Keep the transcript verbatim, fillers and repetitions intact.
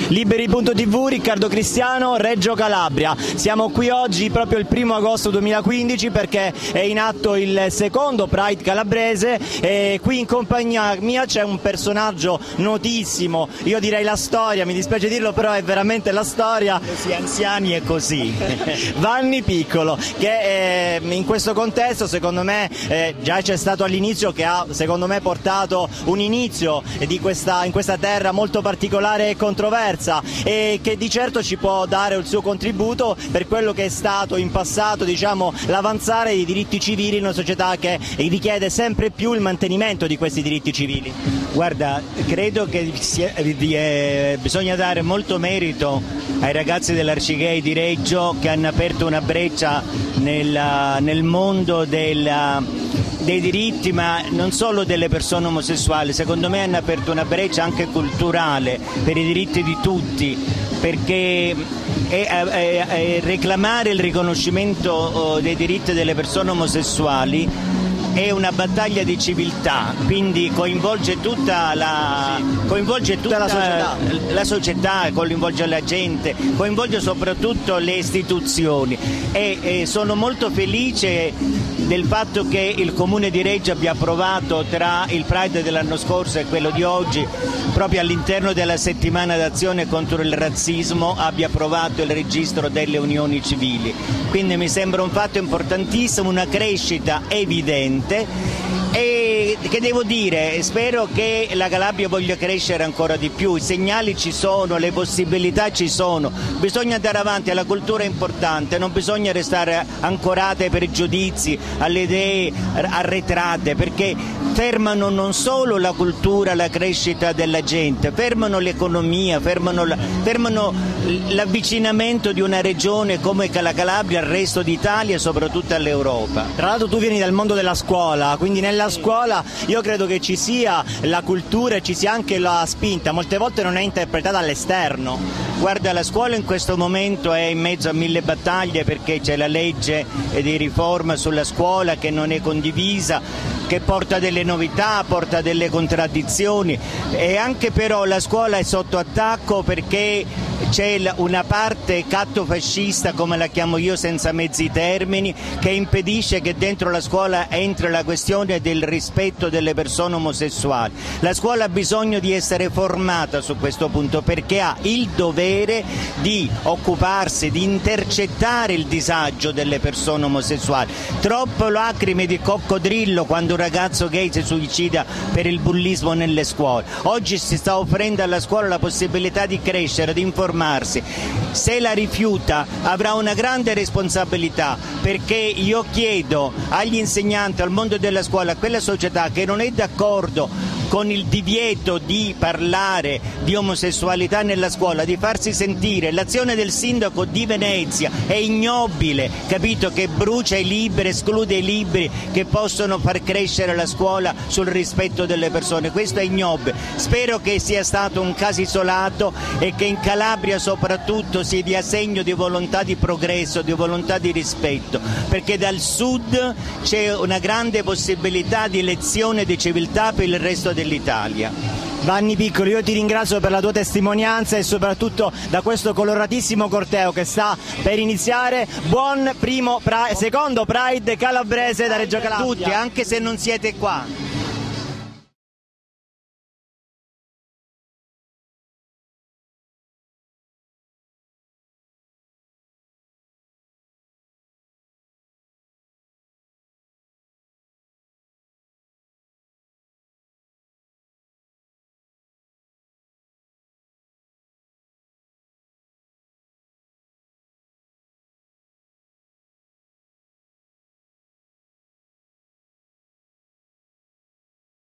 Liberi punto tivù, Riccardo Cristiano, Reggio Calabria. Siamo qui oggi proprio il primo agosto duemilaquindici perché è in atto il secondo Pride calabrese e qui in compagnia mia c'è un personaggio notissimo, io direi la storia, mi dispiace dirlo però è veramente la storia. Così anziani è così. Vanni Piccolo, che eh, in questo contesto secondo me eh, già c'è stato all'inizio, che ha secondo me portato un inizio di questa, in questa terra molto particolare e controversa e che di certo ci può dare il suo contributo per quello che è stato in passato, diciamo, l'avanzare dei diritti civili in una società che richiede sempre più il mantenimento di questi diritti civili. Guarda, credo che sia, eh, bisogna dare molto merito ai ragazzi dell'Arcigay di Reggio che hanno aperto una breccia nel, nel mondo della, dei diritti, ma non solo delle persone omosessuali, secondo me hanno aperto una breccia anche culturale per i diritti di tutti, perché è, è, è reclamare il riconoscimento dei diritti delle persone omosessuali è una battaglia di civiltà, quindi coinvolge tutta la, coinvolge tutta la società. la società, coinvolge la gente, coinvolge soprattutto le istituzioni e, e sono molto felice del fatto che il Comune di Reggio abbia approvato tra il Pride dell'anno scorso e quello di oggi, proprio all'interno della settimana d'azione contro il razzismo, abbia approvato il registro delle unioni civili. Quindi mi sembra un fatto importantissimo, una crescita evidente e che devo dire, spero che la Calabria voglia crescere ancora di più, i segnali ci sono, le possibilità ci sono, bisogna andare avanti, la cultura è importante, non bisogna restare ancorate ai pregiudizi, alle idee arretrate, perché fermano non solo la cultura, la crescita della gente, fermano l'economia, fermano, fermano l'avvicinamento di una regione come la Calabria al resto d'Italia e soprattutto all'Europa. Tra l'altro tu vieni dal mondo della scuola, quindi nella scuola io credo che ci sia la cultura e ci sia anche la spinta, molte volte non è interpretata all'esterno. Guarda, la scuola in questo momento è in mezzo a mille battaglie perché c'è la legge di riforma sulla scuola che non è condivisa, che porta delle novità, porta delle contraddizioni e anche però la scuola è sotto attacco perché c'è una parte cattofascista, come la chiamo io senza mezzi termini, che impedisce che dentro la scuola entri la questione del rispetto delle persone omosessuali. La scuola ha bisogno di essere formata su questo punto perché ha il dovere di occuparsi, di intercettare il disagio delle persone omosessuali. Troppo lacrime di coccodrillo quando un ragazzo gay si suicida per il bullismo nelle scuole. Oggi si sta offrendo alla scuola la possibilità di crescere, di informarsi. Se la rifiuta avrà una grande responsabilità, perché io chiedo agli insegnanti, al mondo della scuola, a quella società che non è d'accordo con il divieto di parlare di omosessualità nella scuola, di farsi sentire. L'azione del sindaco di Venezia è ignobile, capito, che brucia i libri, esclude i libri che possono far crescere la scuola sul rispetto delle persone. Questo è ignobile. Spero che sia stato un caso isolato e che in Calabria soprattutto si dia segno di volontà di progresso, di volontà di rispetto, perché dal sud c'è una grande possibilità di lezione di civiltà per il resto dell'Italia. Vanni Piccolo, io ti ringrazio per la tua testimonianza e soprattutto da questo coloratissimo corteo che sta per iniziare. Buon primo, secondo Pride calabrese da Reggio Calabria. A tutti, anche se non siete qua.